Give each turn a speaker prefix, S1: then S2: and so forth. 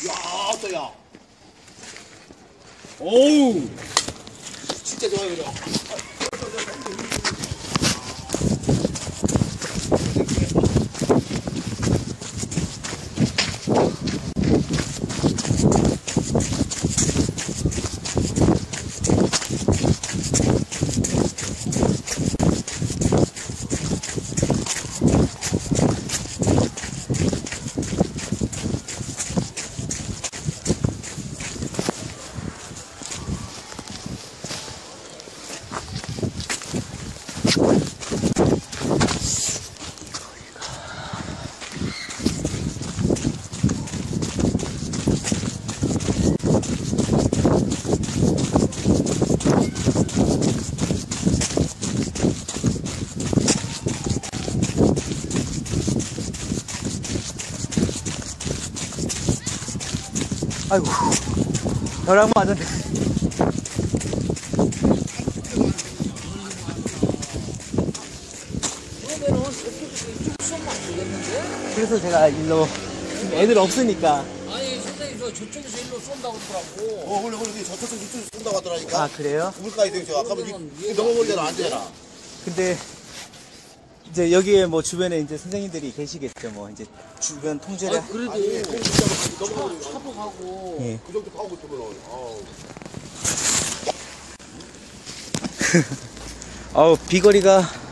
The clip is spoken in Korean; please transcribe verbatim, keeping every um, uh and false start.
S1: 야, 또야.
S2: 오우.
S1: 진짜 좋아요, 그죠?
S3: 아이고, 벼락 맞았네. 그래서 제가 일로, 애들 없으니까.
S2: 아니 선생님 저 저쪽에서 일로 쏜다고 그러더라고.
S1: 어, 원래, 원래 저쪽에서 이쪽에서 쏜다고 하더라니까.
S3: 아, 그래요?
S1: 물가에 대서 아까 뭐 넘어버리잖아, 안 되잖아.
S3: 근데, 이제 여기에 뭐 주변에 이제 선생님들이 계시겠죠. 뭐, 이제 주변 통제를.
S2: 아 그래도
S1: 아니, 넘어버리고.
S2: 차도 가고.
S3: 예.
S1: 그 정도 파고 있으면, 아우.
S3: 아우, 비거리가